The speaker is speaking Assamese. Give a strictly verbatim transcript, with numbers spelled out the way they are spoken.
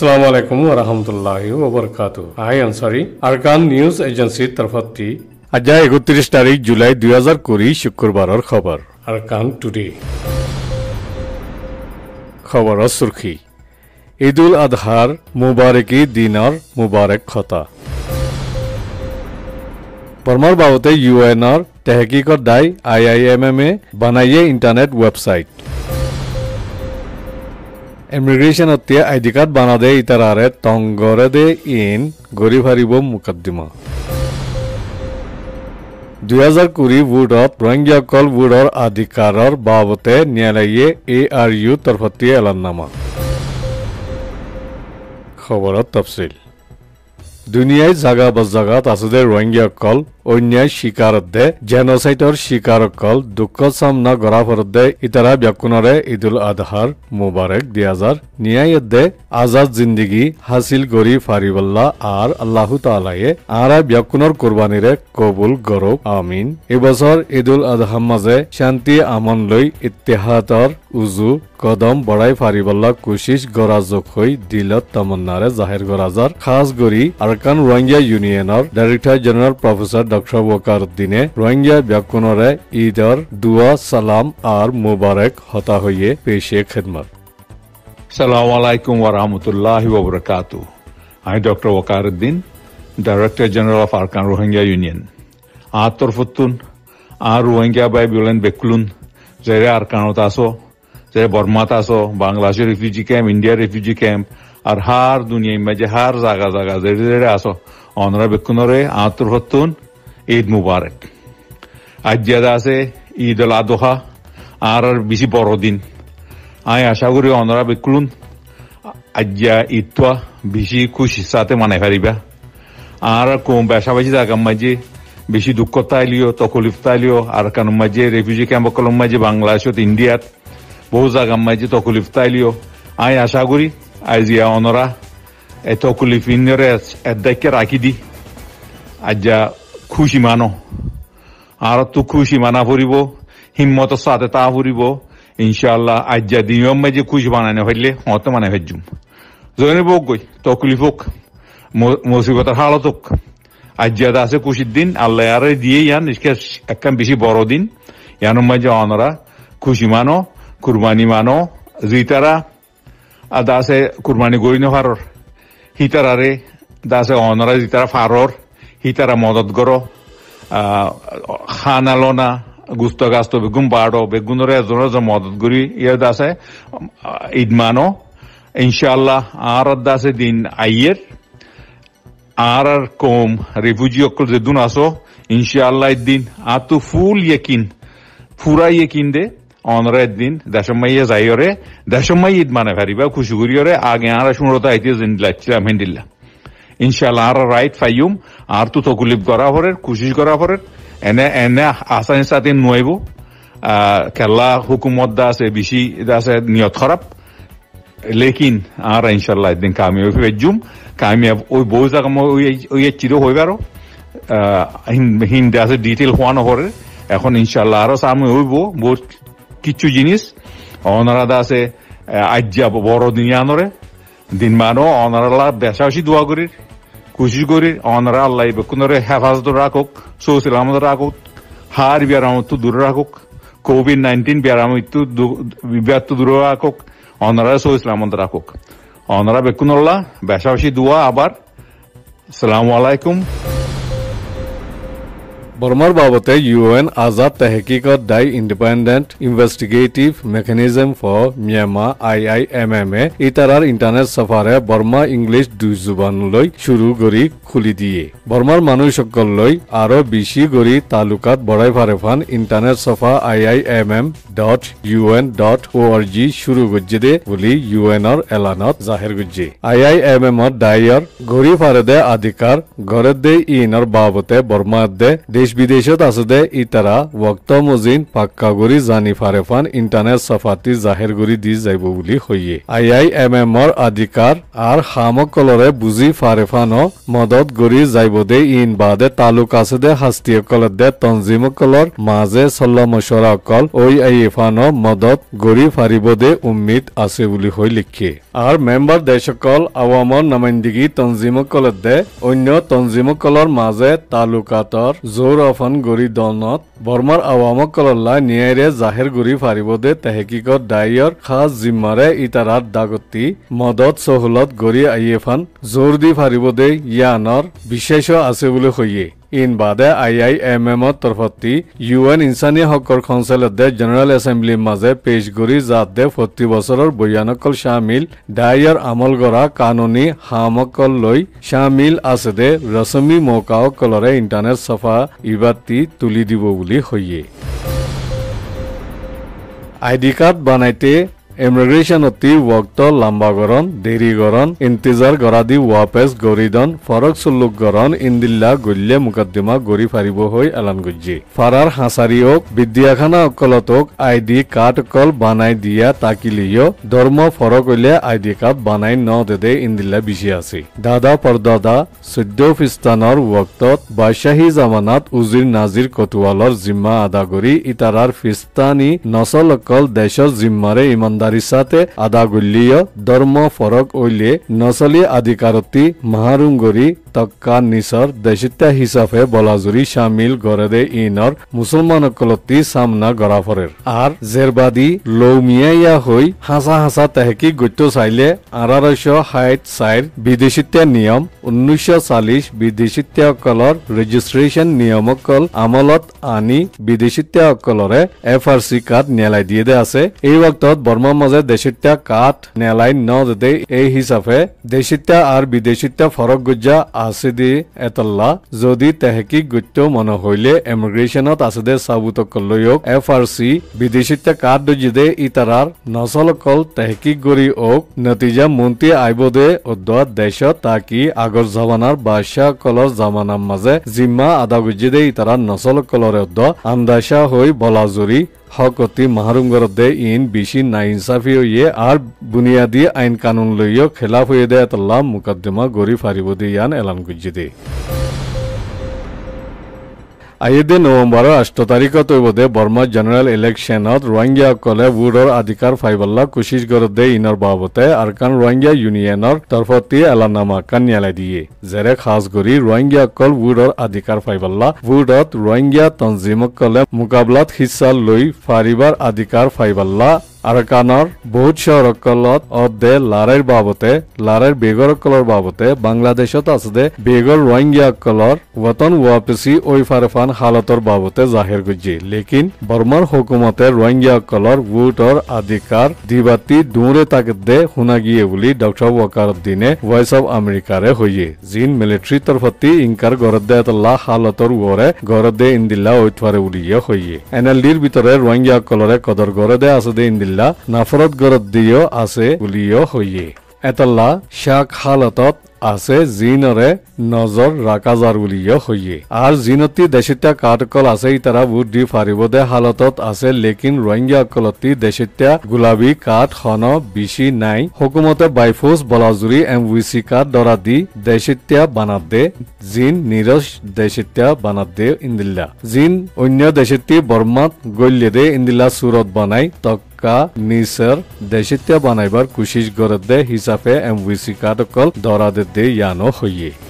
Assalamu alaikum wa rahmatullahi wa barakatuh. I Ansari, Arkan News Agency तरफती आज একত্রিশ তারিখ জুলাই দুই হাজার কুড়ি শুক্রবারের খবর আরকান টুডে খবরের সুরখি ঈদুল আজহার মুবারকি দিনর মুবারক খতা বর্মার বাবতে ইউএনর তেহকিকত দায় আইআইএমএম এ বানাইয়ে ইন্টারনেট ওয়েবসাইট ইমিগ্রেশন অতিয়া আইডি কার্ড বানাদে ইতারারে তঙ্গরে দে ইন গরিব হারিব মুকদ্দিমা দুই হাজার কুড়ি ভোটত রোহিঙ্গাসকল ভোটৰ অধিকাৰৰ বাবতে ন্যায়ালয়ে এ আৰ ইউ তৰফতি এলাননামা খবৰত তফসিল দুনিয়ায় জাগা বজাগাত আছে যে রোহিঙ্গাসকল অন্যায় শিকারতে জেনোসাইডৰ শিকারসকল দুঃখ সামনা কৰা ফৰতে ইতাৰা ব্যাকুণৰে ঈদুল আজহাৰ মুবাৰক দুই হাজাৰ ন্যায়দে আজাদ জিন্দগি হাসিল কৰি ফাৰিবল্লা আর আল্লাহ তাআলায়ে আৰা ব্যাকুণৰ কুরবানিৰে কবুল গৰক আমিন এবছৰ ঈদুল আজহাৰ মাঝে শান্তি আমন লৈ ইত্তেহাদৰ উজু কদম বঢ়াই ফাৰিবল্লা কোশিশ গৰাজক হৈ দিলত তমন্নাৰে জাহিৰ গৰাজাৰ খাস গৰি আৰকান রোহিঙ্গা ইউনিয়নৰ ডাইৰেক্টৰ জেনেৰেল প্ৰফেসর ডক্টর ওয়াকারউদ্দিনে রোহিঙ্গা ব্যাকুণৰে ঈদৰ দুয়া সালাম আর মুবারক হতা হইয়ে পেশে Khidmat Assalamu alaikum wa rahmatullahi wa barakatuh. I am Doctor Waqaruddin, Director General of Arkan Rohingya Union. Ator futun, a Rohingya by Bulan Beklun, Zere Arkanot aso, Zere Burma aso, Bangladesh refugee camp, India refugee camp, আর হার দুনিয়া মাঝে হার জায়গা জায়গা জেরে জেরে আসো অনরা বেকুনরে আতর হতুন ঈদ মুবারক আজ যেটা আছে ঈদ উল আদহা আর বেশি বড় দিন আমি আশা করি অনরা বেকুন আজ ঈদটা বেশি খুশির সাথে মানে পারিবা আর কম বেশাবেশি জায়গা মাঝে বেশি দুঃখ তাইলিও তকলিফ তাইলিও আর কারণ মাঝে রেফিউজি ক্যাম্প কলম মাঝে বাংলাদেশত ইন্ডিয়াত বহু জায়গা মাঝে তকলিফ তাইলিও আমি আশা করি আইজিয়া অনরা এত কুলিফিনরে এদাইকে রাখি দি আজ্জা খুশি মানো আর তো খুশি মানা ফুরিব হিম্মতের সাথে তা ফুরিব ইনশাআল্লাহ আজ্জা দিয়ম মাঝে খুশি বানানো হইলে হত মানে হজ্জুম জনে বক গই তকলিফ হোক মুসিবতের হালত হোক আজ্জা আছে খুশির দিন আল্লাহ আরে দিয়ে ইয়ান একখান বেশি বড় দিন ইয়ানোর মাঝে অনরা খুশি মানো কুরবানি মানো জিতারা দাসে কুরবানি গরি নহারর হিতারারে দাসে অনরা জিতারা ফারর হিতারা মদত গরো খানালনা গুস্ত গাস্ত বেগুন বাড়ো বেগুনরে এজনের মদত গরি ইয়ে দাসে ঈদমানো ইনশাআল্লাহ আর দাসে দিন আইয়ের আর আর কম রিফিউজি অকল যেদুন আসো ইনশাআল্লাহ দিন আতু ফুল ইয়কিন পুরা ইয়কিন দে অনরের দিন দেশমাইয়ে যাইরে দেশমাই ঈদ মানে ফারিবা খুশি করিয়রে আগে আর শুনরতা আইতে জিন্দিল্লাহ হেন্দিল্লাহ ইনশাআল্লাহ আর রাইট ফাইয়ুম আর তো তকলিফ করা হরে খুশি করা হরে এনে এনে আসানি সাথে নইব খেলা হুকুমত দাসে বেশি দাসে নিয়ত খারাপ লেকিন আর ইনশাআল্লাহ দিন কামিয়াব হইজুম কামিয়াব ওই বহু জায়গা ওই ওই চিরো হইবারো হিন দাসে ডিটেইল হওয়ানো হরে এখন ইনশাআল্লাহ আর সামনে হইব বহুত কিছু জিনিস অনারা দাসে আজ্জা বড় দুনিয়ানরে দিন মানো অনারা বেশাবেশি দোয়া করি খুশি করি অনারা আল্লাহ বেকুনরে হেফাজত রাখুক সৌসিলামত রাখুক হার বিয়ারামত দূরে রাখুক কোভিড নাইন্টিন বিয়ারামত বিবাদ দূরে রাখুক অনারা সৌসিলামত রাখুক অনারা বেকুনল্লাহ বেশাবেশি দোয়া আবার আসসালামু আলাইকুম বর্মার বাবতে ইউএন আজাদ তেহকিকত দায় independent investigative mechanism for Myanmar IIMM এ ইতারার ইন্টারনেট সফারে বর্মা ইংলিশ দুই জুবানলৈ শুরু করি খুলি দিয়ে বর্মার মানুষসকললৈ আরো বেশি করি তালুকাত বড়াই ফারেফান ইন্টারনেট সফা IIMM dot UN dot ORG শুরু করছে দে বলি ইউএনর এলানত জাহির করছে আইআইএমএম দায়র ঘড়ি ফারে দে অধিকার ঘরে দে ইনর বাবতে বর্মা দে দেশ বিদেশত আছে দে ইতারা ওয়াক্ত মজিন পাক্কা গরি জানি ফারেফান ইন্টারনেট সাফাতি জাহের গরি দি যাইব বুলি হইয়ে আই আই এম এম এর অধিকার আর হামকলরে বুঝি ফারেফানো মদত গরি যাইব দে ইন বাদে তালুক আছে দে হাস্তিয়কলত দে তনজিমকলর মাঝে সল্লা মশরা অকল ওই আই এফানো মদত গরি ফারিব দে উম্মিদ আছে বুলি হই লিখে আর মেম্বার দেশকল আওয়ামর নামাইন্দিগি তনজিমকলত দে অন্য তনজিমকলর মাঝে তালুকাতর জোর অফান গরি দলত বর্মার আওয়ামকলল্লা নিয়ারে জাহের গরি ফারিব দে তেহকিকত দায়র খাস জিম্মারে ইতারাত দাগতি মদত সহলত গরি আইএফান জোর দি ফারিব দে ইয়ানর বিশেষ আছে বুলি হইয়ে ইন বাদে আই আই এম এম তরফতি ইউ এন ইনসানি হকর কাউন্সিলত দে জেনারেল এসেম্বলির মাঝে পেশ গরি জাত দে প্রতি বছরের বয়ানকল শামিল দায়র আমল করা কানুনি হামকল লই শামিল আছে দে রসমি মৌকাও কলরে ইন্টারনেট সফা ইবাতি তুলি দিব বুলি হইয়ে আইডি কার্ড বানাইতে ইমিগ্রেশন অতি ওয়াক্ত লম্বা গরন দেরি গরন ইন্তজার গরাদি ওয়াপেস গরিদন ফরক সুলুক গরন ইন্দিল্লা গল্লে মুকদ্দিমা গরি ফারিব হই এলান গজ্জি ফারার হাসারিওক বিদ্যাখানা অকলতক আইডি কার্ড কল বানাই দিয়া তাকিলিও ধর্ম ফরক হইলে আইডি কার্ড বানাই ন দেদে ইন্দিল্লা বিশি আছে দাদা পরদাদা চৈধ্য ফিস্তানৰ ওয়াক্তত বাদশাহী জামানাত উজির নাজির কতুয়ালর জিম্মা আদা করি ইতারার ফিস্তানি নসল অকল দেশর জিম্মারে ইমানদার সাথে আদা গুলিয় ধর্ম ফরক ওইলে নসলি আধিকারতি মাহারুঙ্গরি তক্কা নিসর দেশিতা হিসাবে বলাজুরি শামিল গড়ে ইনর মুসলমান কলতি সামনা গড়াফরের আর জেরবাদি লৌমিয়া হই হাসা হাসা তেহকি গত্য চাইলে আঠারোশো ষাট চার বিদেশিতা নিয়ম উনিশশো চাল্লিশ বিদেশিতাসকলৰ রেজিস্ট্রেশন নিয়মকল আমলত আনি বিদেশিতাসকলরে এফ আর সি কার্ড নেলাই দিয়ে দে আছে এই ওয়াক্তত বর্মা মাঝে দেশিতা কাঠ নেলাই ন দে এই হিসাবে দেশিতা আর বিদেশিতা ফরক গজ্জা আছে দি এতল্লা যদি তেহকিক গত্য মনে হইলে ইমিগ্রেশনত আছে দে সাবুতকলয়ক এফ আর সি বিদেশিতা কাঠ দজি দে ইতারার নসলকল তেহকিক গরি ওক নতিজা মন্ত্রী আইব দে অদ্দা দেশত তাকি আগর জামানার বাদশাহ কলর জামানার মাঝে জিম্মা আদা গজ্জি দে ইতারার নসলকলরে অদ্দা আন্দাসা হই বলাজুরি হকতি মাহরুঙ্গর দে ইন বেশি নাইনসাফি হইয়ে আর বুনিয়াদি আইন কানুন লইও খেলাফ হয়ে দে এতল্লা মুকদ্দমা গরি ফারিব দে ইয়ান এলান গজ্জি দে আইদে নভেম্বরের আষ্ট তারিখত হইবদে বর্মা জেনারেল ইলেকশনত রোহিঙ্গা কলে ভোটর অধিকার ফাইবাল্লা কোশিশ করদে ইনর বাবতে আরকান রোহিঙ্গা ইউনিয়নের তরফতি এলানামা কানিয়ালাই দিয়ে জেরে খাস করি রোহিঙ্গা কল ভোটর অধিকার ফাইবাল্লা ভোটত রোহিঙ্গা তনজিম কলে মুকাবলাত হিস্সা লই ফারিবার অধিকার ফাইবাল্লা আরকানর বহুত শহরকলত অদে লারের বাবতে লারের বেগরকলর বাবতে বাংলাদেশত আছে বেগর রোহিঙ্গা কলর ওয়াতন ওয়াপসি ওই ফারফান হালতর বাবতে জাহির গজ্জি লেকিন বর্মার হুকুমতে রোহিঙ্গা কলর ভোটর অধিকার দিবাতি দূরে তাকদে হুনা গিয়ে বলি ডক্টর ওয়াকারউদ্দিনে ভয়েস অফ আমেরিকারে হইয়ে জিন মিলিটারি তরফতি ইনকার গরদে তল্লা হালতর ওরে গরদে ইন্দিল্লা ওইতফারে উলিয়ে হইয়ে এনএলডির ভিতরে রোহিঙ্গা কলরে কদর গরদে আছে দে ইন্দিল্লা নাফরত গরদ দিও আছে বুলিও হইয়ে এতল্লা শাক হালতত আছে জিনরে নজর রাখা যার বুলিও হইয়ে আর জিনতি দেশিতা কাঠকল আছে ইতারা ভোট দি ফারিব দে হালতত আছে লেকিন রোহিঙ্গা কলতি দেশিতা গুলাবী কাঠ খন বেশি নাই হুকুমতে বাইফোস বলাজুরি এম উইসি কাঠ দরা দি দেশিতা বানাত দে জিন নিরস দেশিতা বানাত দে ইন্দিল্লা জিন অন্য দেশিতি বর্মাত গল্লে দে ইন্দিল্লা সুরত বানাই তক কা নিসর দেশিতা বানাইবার কোশিশ করে দে হিসাবে এম উইসি কাঠকল দরা দে ইয়ানো হইয়ে